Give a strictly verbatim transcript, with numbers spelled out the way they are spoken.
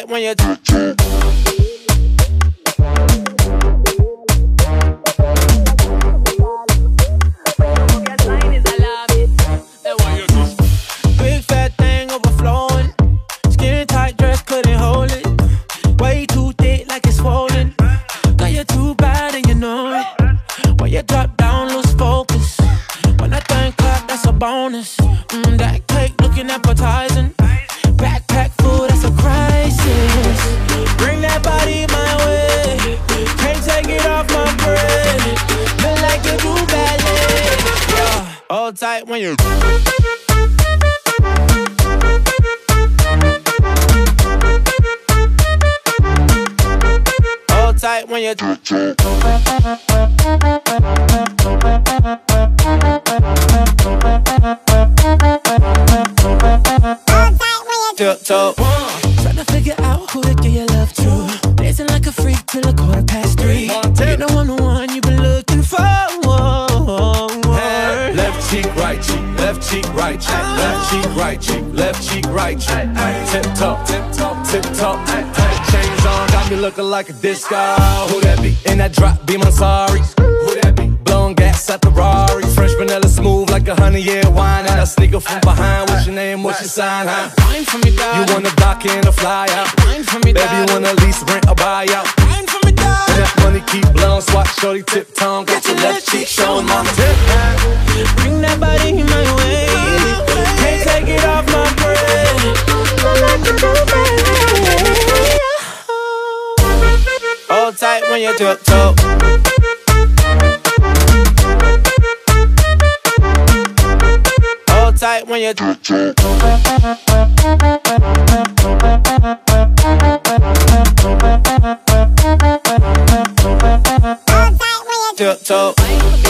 tight when you tiptoe. Big fat thing overflowing. Skin tight dress couldn't hold it. Way too thick like it's swollen. Got you too bad and you know it. When you drop down, lose focus. When I think clap, that's a bonus. Mm, that cake looking appetizing. Backpack food, that's a crisis. Bring that body my way. Can't take it off my bread. Feel like you do ballet. Yeah, hold tight when you. Hold tight when you. Tiptoe. Tryna figure out who to give your love to. Dancing like a freak till a quarter past three. You know I'm the one you've been looking for. Hey, left cheek, right cheek, left cheek, right cheek, left cheek, right cheek, left cheek, right cheek. Tip top, tip top, tip top. Chains on, got me looking like a disco. Who that be? In that drop, be my sorry. Who that be? Blowing gas at the Rari. Fresh vanilla smooth like a honey year wine. And I sneak up from behind. What's your name? What's your sign? Huh? Wine for me, dog. You wanna dock in or fly out? Wine for me, dog. Baby, you wanna lease, rent, or buy out? Wine for me, dog. And that money keep blowing, swat shorty tip tongue. Got your left cheek showing my tip. Bring that body my way. Can't take it off my bread. Hold tight when you tiptoe. Hold tight when you tiptoe. Tiptoe.